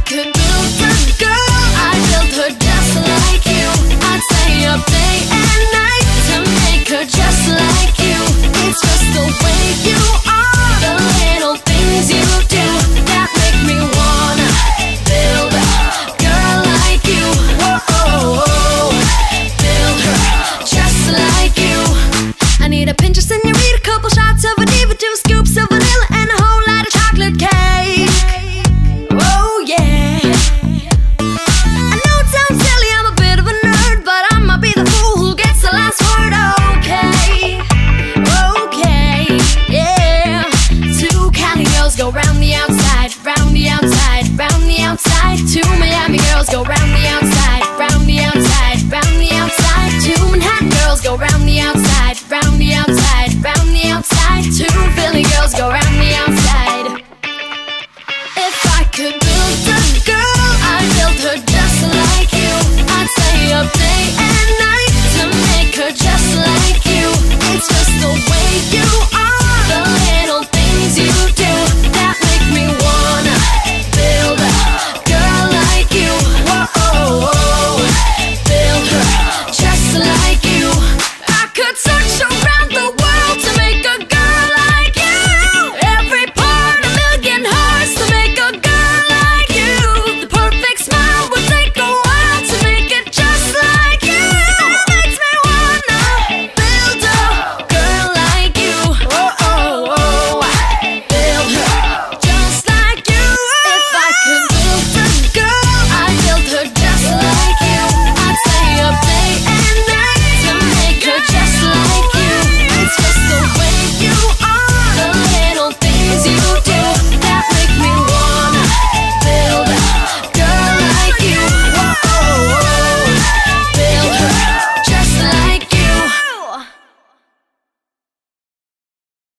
could build a girl, I'd build her just like you. I'd stay up day and night to make her just like you. It's just the way you are, the little things you do that make me wanna build a girl like you. Whoa, build her just like you. I need a pinch of senorita, a couple shots of Diva, 2 scoops of vanilla, and a whole lot of chocolate cake. Oh yeah. I know it sounds silly, I'm a bit of a nerd, but I'ma be the fool who gets the last word. Okay, okay, yeah. 2 Cali girls go round the outside, round the outside, round the outside. 2 Miami girls go round the outside, round the outside, round the outside. 2 Manhattan girls go round the outside, round the outside, round the outside. 2 Philly girls go round the outside. If I could build a